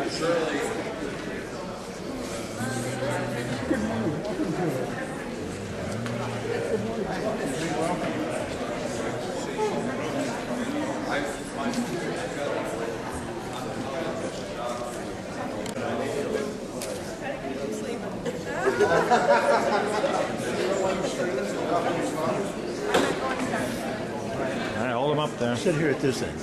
All right, hold them up there. Sit here at this end.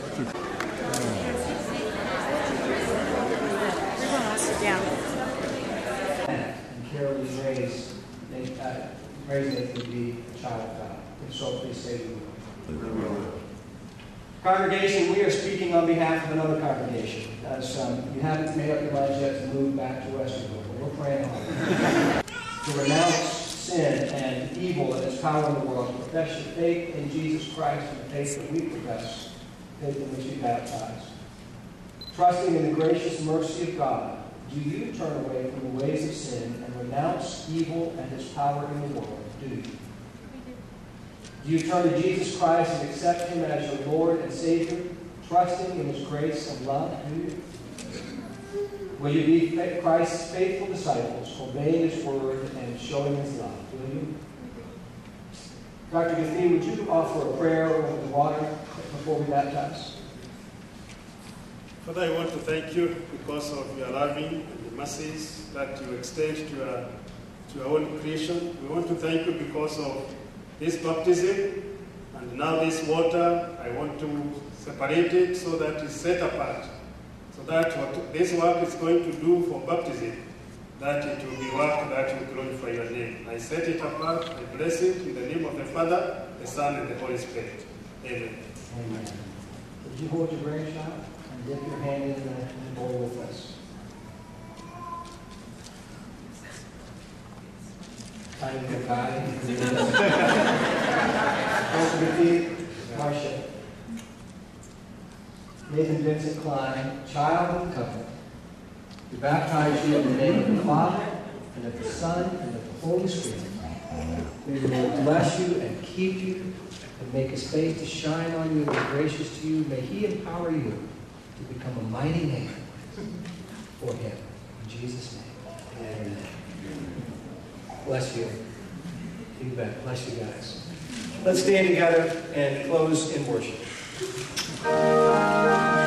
And Carol was raised to be a child of God. And so please say the word. Congregation, we are speaking on behalf of another congregation. As you haven't made up your minds yet to move back to Westerville, but we're praying hard to renounce sin and evil and its power in the world, to profess your faith in Jesus Christ and the faith that we profess, faith in which we baptize. Trusting in the gracious mercy of God, do you turn away from the ways of sin and renounce evil and its power in the world? Do you? Do you turn to Jesus Christ and accept Him as your Lord and Savior, trusting in His grace and love? Do you? Will you be Christ's faithful disciples, obeying His word and showing His love? Will you? Dr. Gaffney, would you offer a prayer over the water before we baptize? Father, I want to thank you because of your loving and the mercies that you extend to your own creation. We want to thank you because of this baptism, and now this water, I want to separate it so that it's set apart, so that what this work is going to do for baptism, that it will be work that will glorify your name. I set it apart, I bless it in the name of the Father, the Son, and the Holy Spirit. Amen. Amen. Would you hold your grandchild and dip your hand in the bowl with us? Time to get by. Marcia. Nathan Vincent Klein, child of the covenant, to baptize you in the name of the Father, and of the Son, and of the Holy Spirit. May the Lord bless you and keep you, and make His face to shine on you and be gracious to you. May He empower you to become a mighty nation for Him. In Jesus' name, amen. Bless you. You bet. Bless you guys. Let's stand together and close in worship.